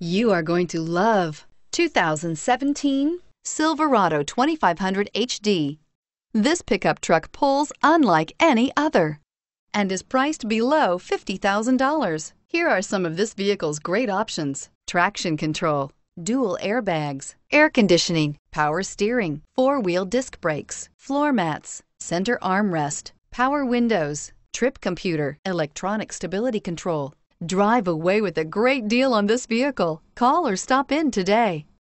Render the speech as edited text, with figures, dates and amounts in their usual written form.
You are going to love 2017 Silverado 2500 HD. This pickup truck pulls unlike any other and is priced below $50,000. Here are some of this vehicle's great options: traction control, dual airbags, air conditioning, power steering, four-wheel disc brakes, floor mats, center armrest, power windows, trip computer, electronic stability control. Drive away with a great deal on this vehicle. Call or stop in today.